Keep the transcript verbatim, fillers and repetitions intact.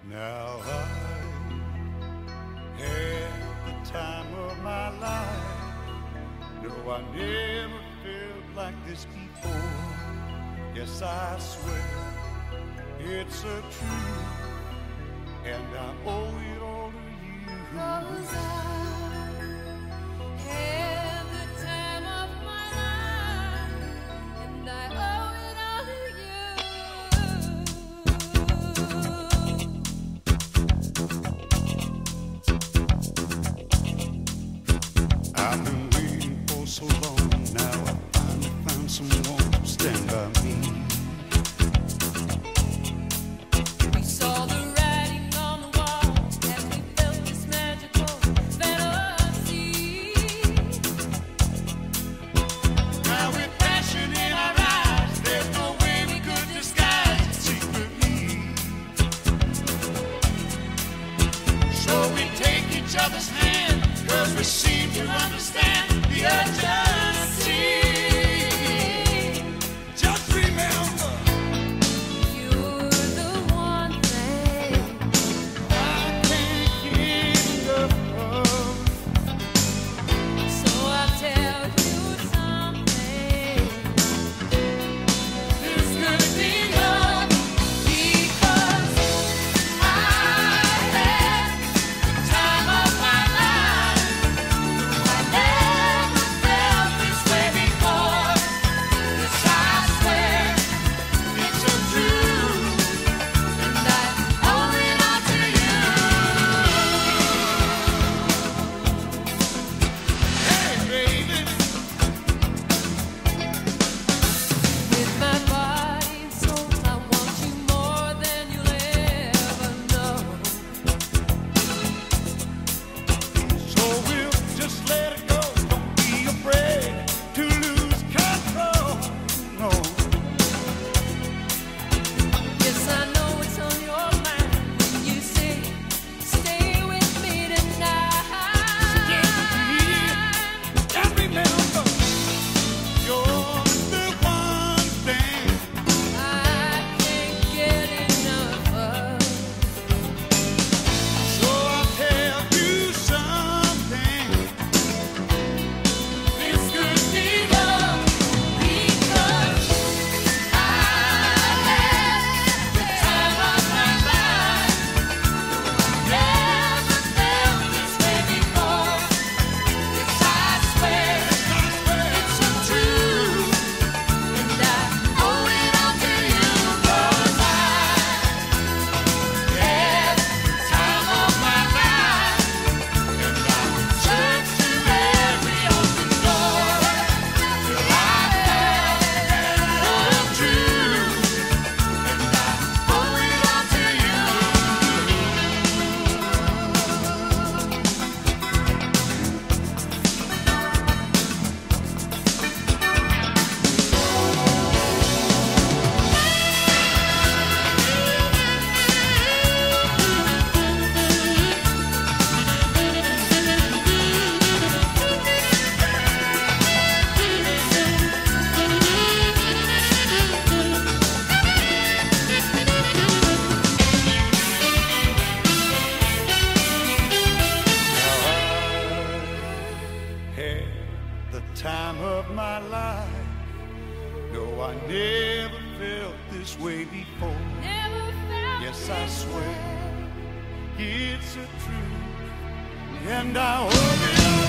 Now I had the time of my life. No, I never felt like this before. Yes, I swear it's a truth, and I owe it all to you. 'Cause I had the time of my life, and I owe it all to you. I've been waiting for so long. Now I finally found someone to stand by me. We saw the writing on the wall as we felt this magical fantasy. Now with passion in our eyes, there's no way we could disguise it secretly. So we take each other's hand, 'cause we seem to understand the urgency. Just remember, You're the one thing I can't get enough of. so I'll tell you something. This could be love, Because I had the time of my life. I never felt this way before. Yes, I swear it's a truth. and I owe it all to you. Hey, baby. With my body and soul, I want you more than you'll ever know. So we'll just let it go. Don't be afraid to lose control. No, Yes, I know it's on your mind when you say, stay with me tonight. and remember, you're the one thing. I can't get enough of. So I'll tell you something. This could be love, Because I had the time of my life. Never felt this way before. Yes, I swear it's a truth, and I owe it all to you. 'Cause I had the time of my life, and I searched through every open door till I found the truth, and I owe it all to you. had the time of my life. No, I never felt this way before. Never felt Yes, I this swear way. it's a truth, and I owe it all.